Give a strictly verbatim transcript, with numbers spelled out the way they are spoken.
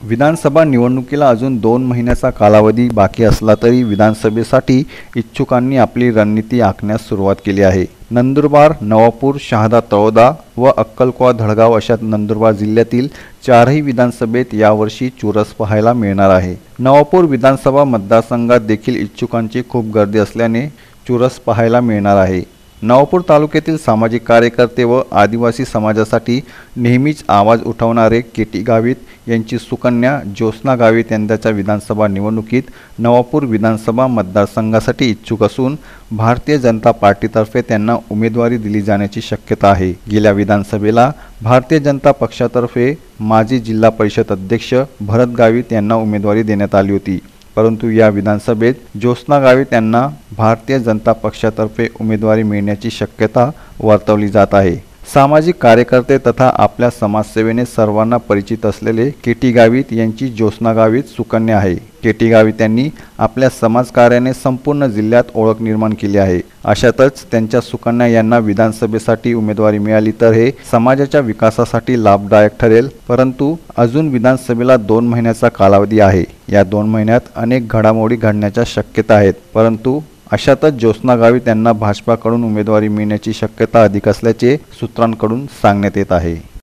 विधानसभा निवडणुकीला अजून दोन महिन्याचा कालावधी बाकी असला तरी विधानसभेसाठी इच्छुकांनी आपली रणनीती आखण्यास सुरुवात केली आहे। नंदुरबार, नवापूर, शहादा तळोदा व अक्कलकोवा धडगाव अशा नंदुरबार जिल्ह्यातील चारही विधानसभेत यावर्षी चुरस पाहायला मिळणार आहे। नवापूर विधानसभा मतदारसंघात देखील इच्छुकांची खूप गर्दी असल्याने चुरस पाहायला मिळणार आहे। नवापूर तालुक्यातील सामाजिक कार्यकर्ते व आदिवासी समाजासाठी नेहमीच आवाज उठवणारे केटी गावित यांची सुकन्या ज्योत्स्ना गावित यंदाच्या विधानसभा निवडणुकीत नवापूर विधानसभा मतदारसंघासाठी इच्छुक असून भारतीय जनता पार्टीतर्फे त्यांना उमेदवारी दिली जाण्याची शक्यता आहे। गेल्या विधानसभेला भारतीय जनता पक्षातर्फे माजी जिल्हा परिषद अध्यक्ष भरत गावित यांना उमेदवारी देण्यात आली होती, परंतु या विधानसभेत ज्योत्स्ना गावित यांना भारतीय जनता पक्षातर्फे उमेदवारी मिळण्याची शक्यता वर्तवली जात आहे। सामाजिक कार्यकर्ते तथा आपल्या समाजसेवेने सर्वांना परिचित असलेले केटी गावित यांची ज्योत्स्ना गावित सुकन्या आहे। केटी गावित यांनी आपल्या समाजकार्याने संपूर्ण जिल्ह्यात ओळख निर्माण केली आहे। अशातच त्यांच्या सुकन्या यांना विधानसभेसाठी उमेदवारी मिळाली तर हे समाजाच्या विकासासाठी लाभदायक ठरेल, परंतु अजून विधानसभेला दोन महिन्याचा कालावधी आहे। या दोन महिन्यात अनेक घडामोडी घडण्याच्या शक्यता आहेत, परंतु अशातच ज्योत्स्ना गावित यांना भाजपाकडून उमेदवारी मिळण्याची शक्यता अधिक असल्याचे सूत्रांकडून सांगण्यात येत आहे।